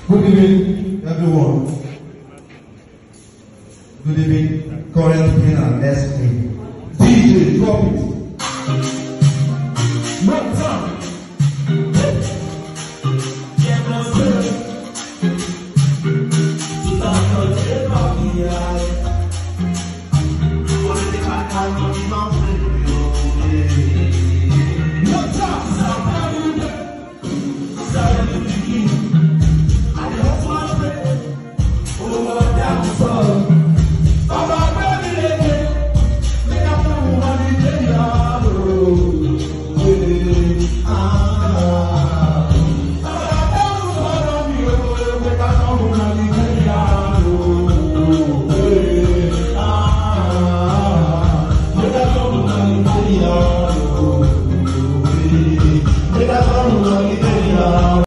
Good evening, everyone. Good evening, current winner, next me. DJ, drop it.